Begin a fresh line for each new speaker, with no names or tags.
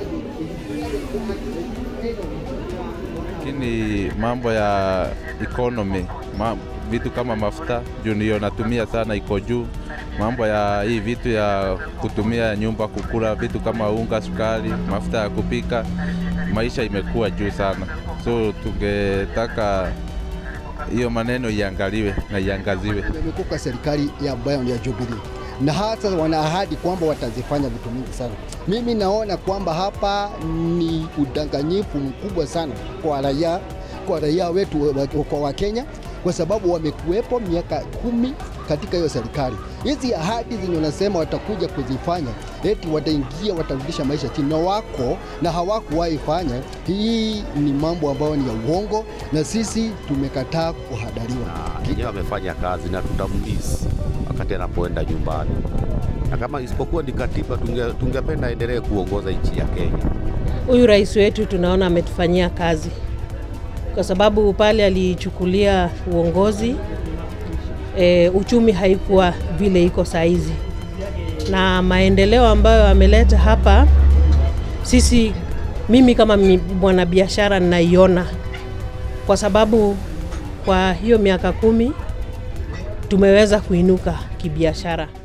Lakini mambo ya economy, vitu kama mafuta juu ndio natumia sana iko juu. Mambo ya hii vitu ya kutumia nyumba kukula, vitu kama unga, sukari, mafuta ya kupika, maisha imekuwa juu sana. So tungetaka hiyo maneno iangaliwe na iangaziwe.
Imekuwa serikali ya ambayo ni ya Jubilee, na hata wanaahidi kwamba watazifanya vitu mingi sana. Mimi naona kwamba hapa ni udanganyifu mkubwa sana kwa raia wetu wa Kenya, kwa sababu wamekuwepo miaka 10 katika hiyo serikali. Hizi ahadi zenye wanasema watakuja kuzifanya, eti wataingia watarudisha maisha chini, na wako na hawakuwahi fanya. Hii ni mambo ambayo ni ya uongo, na sisi tumekataa kuhadariwa.
Yeye amefanya kazi na tutammiss wakati anapoenda nyumbani. Na kama isipokuwa ni katiba, tungependa endelee kuongoza nchi ya Kenya.
Huyu rais wetu tunaona ametufanyia kazi, kwa sababu pale alichukulia uongozi uchumi haikuwa vile iko saizi, na maendeleo ambayo ameleta hapa mimi kama mwanabiashara ninaiona, kwa sababu kwa hiyo miaka 10 tumeweza kuinuka kibiashara.